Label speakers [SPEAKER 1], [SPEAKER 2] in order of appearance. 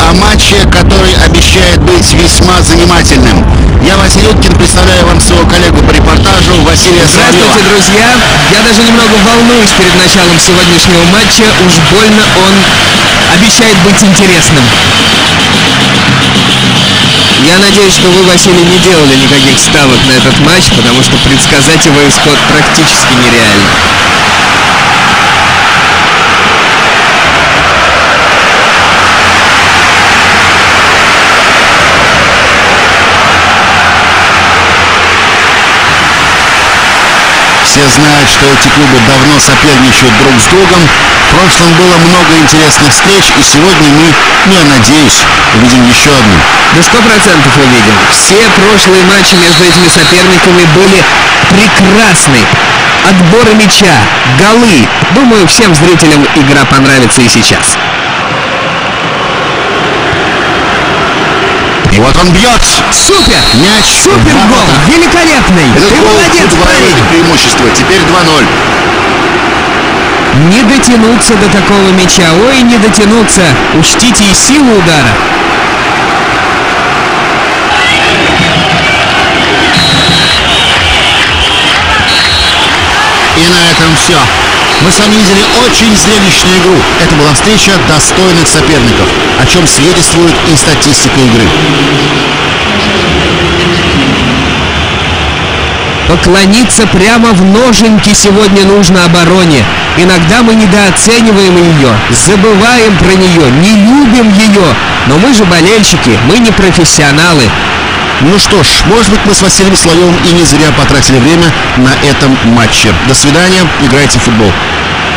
[SPEAKER 1] о матче, который обещает быть весьма занимательным. Я, Василий Уткин, представляю вам своего коллегу по репортажу Василия Соловьева.
[SPEAKER 2] Здравствуйте, друзья! Я даже немного волнуюсь перед началом сегодняшнего матча. Уж больно он обещает быть интересным. Я надеюсь, что вы, Василий, не делали никаких ставок на этот матч, потому что предсказать его исход практически нереально.
[SPEAKER 1] Все знают, что эти клубы давно соперничают друг с другом. В прошлом было много интересных встреч, и сегодня мы, я надеюсь, увидим еще одну.
[SPEAKER 2] Да 100% увидим. Все прошлые матчи между этими соперниками были прекрасны. Отборы мяча, голы. Думаю, всем зрителям игра понравится и сейчас.
[SPEAKER 1] И вот он бьет.
[SPEAKER 2] Супер!
[SPEAKER 1] Мяч.
[SPEAKER 2] Супер гол! Великолепный! Ты молодец, парень!
[SPEAKER 1] Преимущество. Теперь 2-0.
[SPEAKER 2] Не дотянуться до такого мяча. Ой, не дотянуться. Учтите и силу удара.
[SPEAKER 1] И на этом все. Мы с вами видели очень зрелищную игру. Это была встреча достойных соперников, о чем свидетельствует и статистика игры.
[SPEAKER 2] Поклониться прямо в ноженьки сегодня нужно обороне. Иногда мы недооцениваем ее, забываем про нее, не любим ее. Но мы же болельщики, мы не профессионалы.
[SPEAKER 1] Ну что ж, может быть, мы с Василием Соловьевым и не зря потратили время на этом матче. До свидания, играйте в футбол.